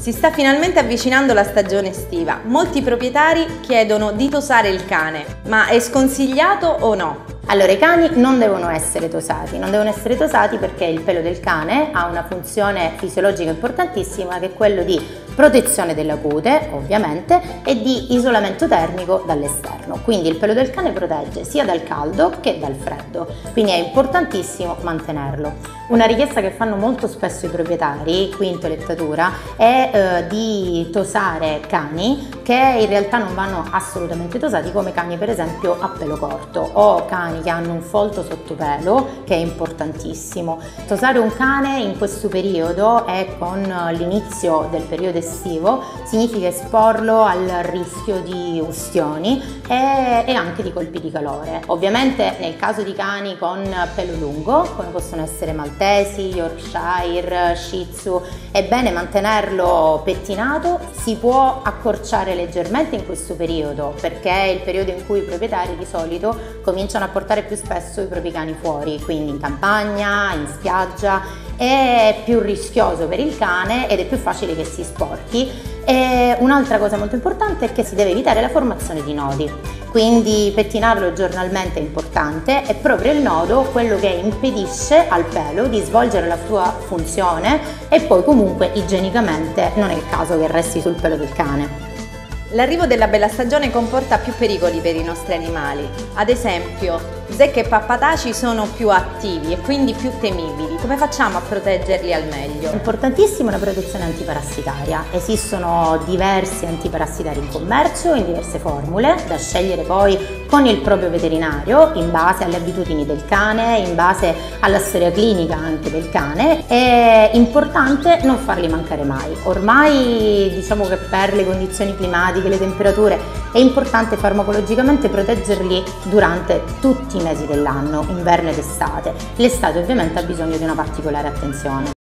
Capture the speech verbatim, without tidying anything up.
Si sta finalmente avvicinando la stagione estiva. Molti proprietari chiedono di tosare il cane, ma è sconsigliato o no? Allora, i cani non devono essere tosati, non devono essere tosati perché il pelo del cane ha una funzione fisiologica importantissima, che è quello di protezione della cute, ovviamente, e di isolamento termico dall'esterno. Quindi il pelo del cane protegge sia dal caldo che dal freddo, quindi è importantissimo mantenerlo. Una richiesta che fanno molto spesso i proprietari qui in toilettatura è eh, di tosare cani che in realtà non vanno assolutamente tosati, come cani per esempio a pelo corto o cani che hanno un folto sottopelo, che è importantissimo. Tosare un cane in questo periodo e con l'inizio del periodo estivo significa esporlo al rischio di ustioni e, e anche di colpi di calore. Ovviamente nel caso di cani con pelo lungo, come possono essere maltesi, Yorkshire, Shih Tzu, è bene mantenerlo pettinato. Si può accorciare leggermente in questo periodo perché è il periodo in cui i proprietari di solito cominciano a portare più spesso i propri cani fuori, quindi in campagna, in spiaggia. È più rischioso per il cane ed è più facile che si sporchi. E un'altra cosa molto importante è che si deve evitare la formazione di nodi, quindi pettinarlo giornalmente è importante. È proprio il nodo quello che impedisce al pelo di svolgere la sua funzione e poi comunque igienicamente non è il caso che resti sul pelo del cane. L'arrivo della bella stagione comporta più pericoli per i nostri animali. Ad esempio, zecche e pappataci sono più attivi e quindi più temibili. Come facciamo a proteggerli al meglio? È importantissima una protezione antiparassitaria. Esistono diversi antiparassitari in commercio in diverse formule, da scegliere poi con il proprio veterinario in base alle abitudini del cane, in base alla storia clinica anche del cane. È importante non farli mancare mai. Ormai diciamo che per le condizioni climatiche, le temperature, è importante farmacologicamente proteggerli durante tutti i mesi dell'anno, inverno ed estate. L'estate ovviamente ha bisogno di una particolare attenzione.